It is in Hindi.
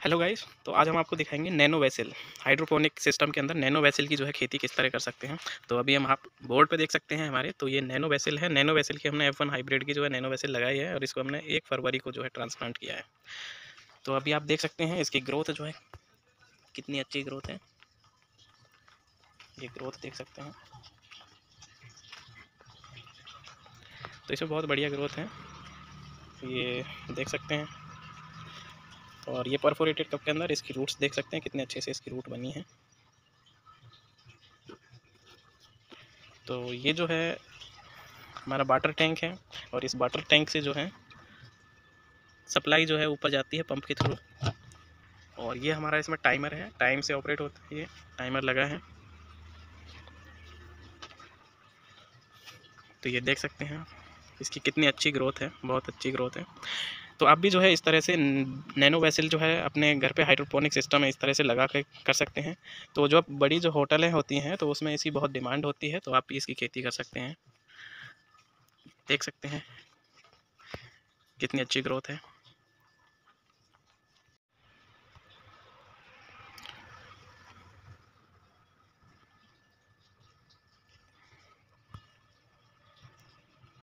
हेलो गाइस, तो आज हम आपको दिखाएंगे नैनो वेसल हाइड्रोपोनिक सिस्टम के अंदर नैनो वेसल की जो है खेती किस तरह कर सकते हैं। तो अभी हम आप बोर्ड पे देख सकते हैं हमारे, तो ये नैनो वेसल है। नैनो वेसल की हमने F1 हाइब्रिड की जो है नैनो वेसल लगाई है और इसको हमने 1 फरवरी को जो है ट्रांसप्लांट किया है। तो अभी आप देख सकते हैं इसकी ग्रोथ जो है कितनी अच्छी ग्रोथ है। ये ग्रोथ देख सकते हैं, तो इसमें बहुत बढ़िया ग्रोथ है, ये देख सकते हैं। और ये परफोरेटेड कप के अंदर इसकी रूट्स देख सकते हैं कितने अच्छे से इसकी रूट बनी है। तो ये जो है हमारा वाटर टैंक है और इस वाटर टैंक से जो है सप्लाई जो है ऊपर जाती है पंप के थ्रू। और ये हमारा इसमें टाइमर है, टाइम से ऑपरेट होता है, ये टाइमर लगा है। तो ये देख सकते हैं इसकी कितनी अच्छी ग्रोथ है, बहुत अच्छी ग्रोथ है। तो आप भी जो है इस तरह से नैनो वेसल जो है अपने घर पे हाइड्रोपोनिक सिस्टम है इस तरह से लगा के कर सकते हैं। तो जो बड़ी जो होटलें होती हैं तो उसमें इसकी बहुत डिमांड होती है, तो आप भी इसकी खेती कर सकते हैं। देख सकते हैं कितनी अच्छी ग्रोथ है।